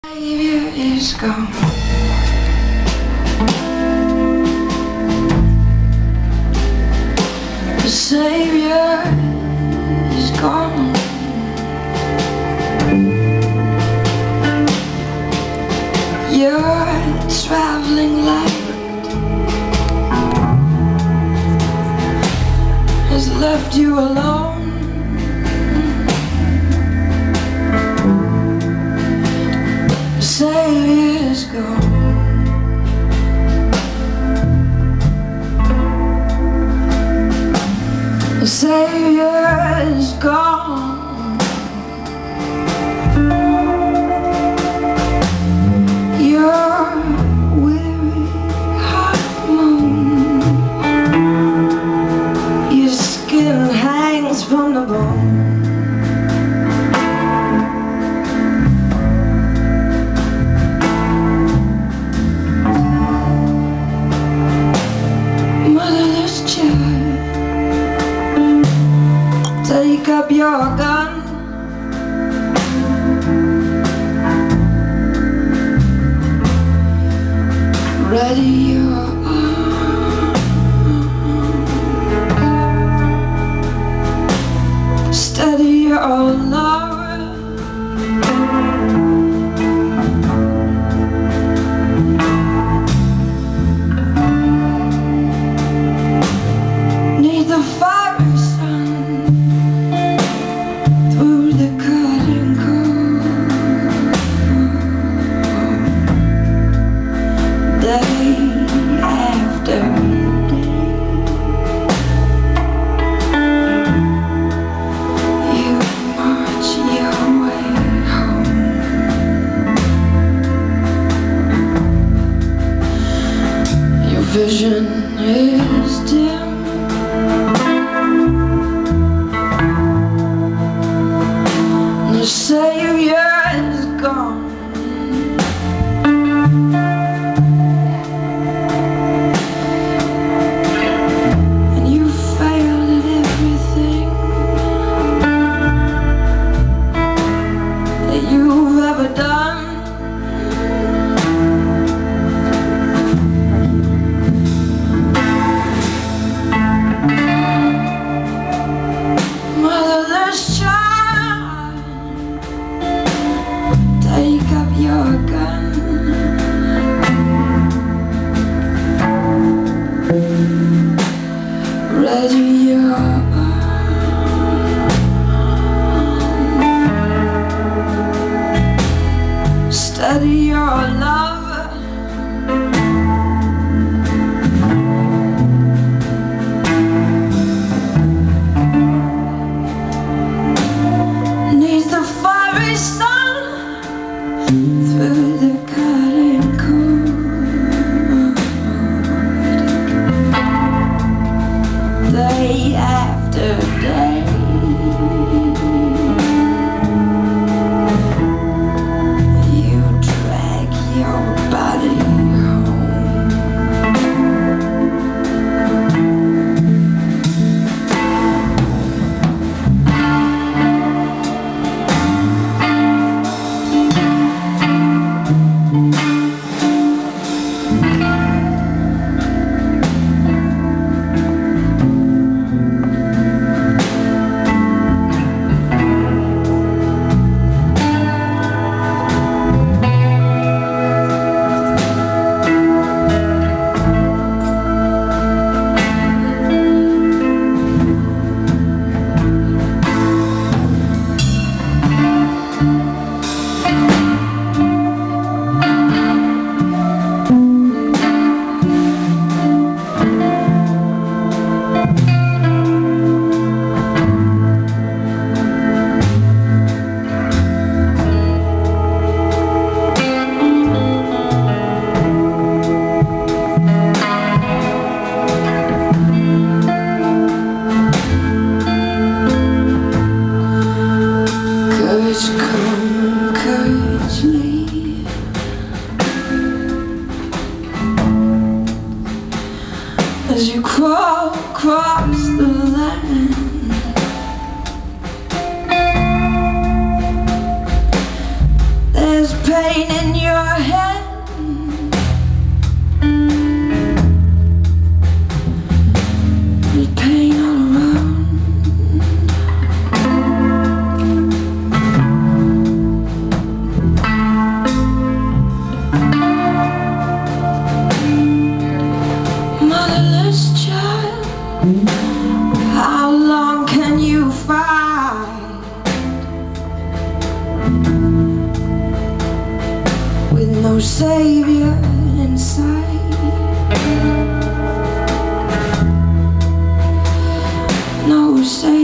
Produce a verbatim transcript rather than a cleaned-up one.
Saviour is gone. The Saviour is gone. Your traveling light has left you alone. The Saviour is gone. The Saviour is gone. Your weary heart moans. Your skin hangs from the bone. Take up your gun. Ready your arm. Steady your lover. Need the fiery sun through the cutting cold. Day after day, you march your way home. Your vision is dim. The Saviour is gone. And you failed at everything that you've ever done. Motherless child, take up your gun. Ready your arm. Steady your lover. Neath the fiery sun, through the cutting cold. Day after day, you drag your body home. no Saviour in sight, no Saviour.